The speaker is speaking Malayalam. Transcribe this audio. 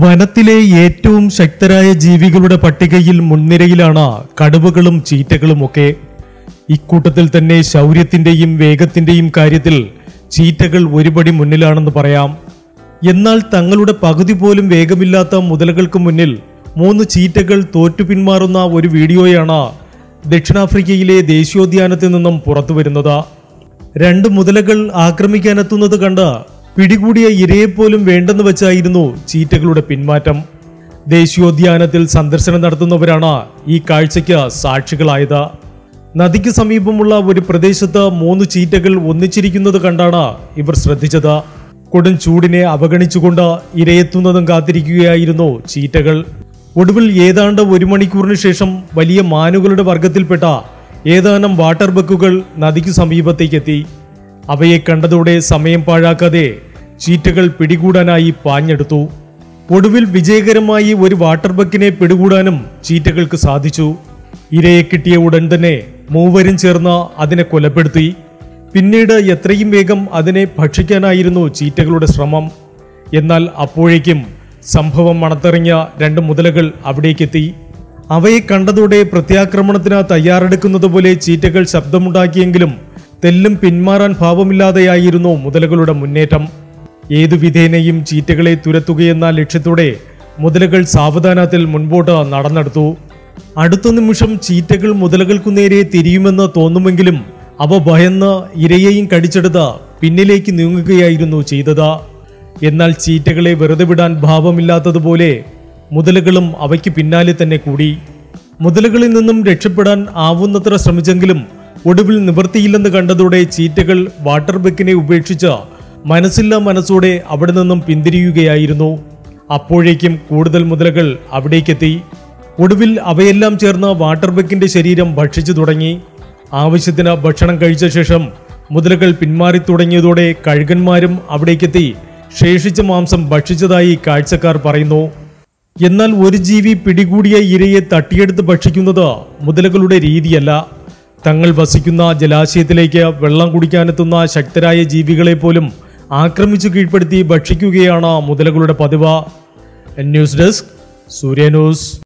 വനത്തിലെ ഏറ്റവും ശക്തരായ ജീവികളുടെ പട്ടികയിൽ മുൻനിരയിലാണ് കടുവകളും ചീറ്റകളുമൊക്കെ. ഇക്കൂട്ടത്തിൽ തന്നെ ശൗര്യത്തിന്റെയും വേഗത്തിന്റെയും കാര്യത്തിൽ ചീറ്റകൾ ഒരുപടി മുന്നിലാണെന്ന് പറയാം. എന്നാൽ തങ്ങളുടെ പകുതി പോലും വേഗമില്ലാത്ത മുതലകൾക്ക് മുന്നിൽ 3 ചീറ്റകൾ തോറ്റു പിന്മാറുന്ന ഒരു വീഡിയോയാണ് ദക്ഷിണാഫ്രിക്കയിലെ ദേശീയോദ്യാനത്തിൽ നിന്നും പുറത്തുവരുന്നത്. 2 മുതലകൾ ആക്രമിക്കാനെത്തുന്നത് കണ്ട് പിടികൂടിയ ഇരയെപ്പോലും വേണ്ടെന്ന് വെച്ചായിരുന്നു ചീറ്റകളുടെ പിന്മാറ്റം. ദേശീയോദ്യാനത്തിൽ സന്ദർശനം നടത്തുന്നവരാണ് ഈ കാഴ്ചയ്ക്ക് സാക്ഷികളായത്. നദിക്ക് സമീപമുള്ള ഒരു പ്രദേശത്ത് 3 ചീറ്റകൾ ഒന്നിച്ചിരിക്കുന്നത് കണ്ടാണ് ഇവർ ശ്രദ്ധിച്ചത്. കൊടും ചൂടിനെ അവഗണിച്ചുകൊണ്ട് ഇരയെത്തുന്നതും കാത്തിരിക്കുകയായിരുന്നു ചീറ്റകൾ. ഒടുവിൽ ഏതാണ്ട് 1 മണിക്കൂറിന് ശേഷം വലിയ മാനുകളുടെ വർഗത്തിൽപ്പെട്ട ഏതാനും വാട്ടർ ബക്കുകൾ നദിക്ക് സമീപത്തേക്കെത്തി. അവയെ കണ്ടതോടെ സമയം പാഴാക്കാതെ ചീറ്റകൾ പിടികൂടാനായി പാഞ്ഞെടുത്തു. ഒടുവിൽ വിജയകരമായി ഒരു വാട്ടർ ബക്കിനെ പിടികൂടാനും ചീറ്റകൾക്ക് സാധിച്ചു. ഇരയെ കിട്ടിയ ഉടൻ തന്നെ മൂവരും ചേർന്ന് അതിനെ കൊലപ്പെടുത്തി. പിന്നീട് എത്രയും വേഗം അതിനെ ഭക്ഷിക്കാനായിരുന്നു ചീറ്റകളുടെ ശ്രമം. എന്നാൽ അപ്പോഴേക്കും സംഭവം മണത്തെറിഞ്ഞ 2 മുതലകൾ അവിടേക്കെത്തി. അവയെ കണ്ടതോടെ പ്രത്യാക്രമണത്തിന് തയ്യാറെടുക്കുന്നത് പോലെ ചീറ്റകൾ ശബ്ദമുണ്ടാക്കിയെങ്കിലും തെല്ലും പിന്മാറാൻ ഭാവമില്ലാതെയായിരുന്നു മുതലകളുടെ മുന്നേറ്റം. ഏതു വിധേനയും ചീറ്റകളെ തുരത്തുകയെന്ന ലക്ഷ്യത്തോടെ മുതലകൾ സാവധാനത്തിൽ മുൻപോട്ട് നടന്നെടുത്തു. അടുത്ത നിമിഷം ചീറ്റകൾ മുതലകൾക്കു നേരെ തിരിയുമെന്ന് തോന്നുമെങ്കിലും അവ ഭയന്ന് ഇരയെയും കടിച്ചെടുത്ത് പിന്നിലേക്ക് നീങ്ങുകയായിരുന്നു ചെയ്തത്. എന്നാൽ ചീറ്റകളെ വെറുതെ വിടാൻ ഭാവമില്ലാത്തതുപോലെ മുതലകളും അവയ്ക്ക് പിന്നാലെ തന്നെ കൂടി. മുതലകളിൽ നിന്നും രക്ഷപ്പെടാൻ ആവുന്നത്ര ശ്രമിച്ചെങ്കിലും ഒടുവിൽ നിവൃത്തിയില്ലെന്ന് കണ്ടതോടെ ചീറ്റകൾ വാട്ടർ ബക്കിനെ ഉപേക്ഷിച്ച് മനസ്സില്ലാ മനസ്സോടെ അവിടെ നിന്നും പിന്തിരിയുകയായിരുന്നു. അപ്പോഴേക്കും കൂടുതൽ മുതലകൾ അവിടേക്കെത്തി. ഒടുവിൽ അവയെല്ലാം ചേർന്ന് വാട്ടർ ബക്കിന്റെ ശരീരം ഭക്ഷിച്ചു തുടങ്ങി. ആവശ്യത്തിന് ഭക്ഷണം കഴിച്ച ശേഷം മുതലകൾ പിന്മാറി തുടങ്ങിയതോടെ കഴുകന്മാരും അവിടേക്കെത്തി ശേഷിച്ച മാംസം ഭക്ഷിച്ചതായി കാഴ്ചക്കാർ പറയുന്നു. എന്നാൽ ഒരു ജീവി പിടികൂടിയ ഇരയെ തട്ടിയെടുത്ത് ഭക്ഷിക്കുന്നത് മുതലകളുടെ രീതിയല്ല. തങ്ങൾ വസിക്കുന്ന ജലാശയത്തിലേക്ക് വെള്ളം കുടിക്കാനെത്തുന്ന ശക്തരായ ജീവികളെ പോലും ആക്രമിച്ചു കീഴ്പ്പെടുത്തി ഭക്ഷിക്കുകയാണ് മുതലകളുടെ പതിവ്. News desk, Surya news.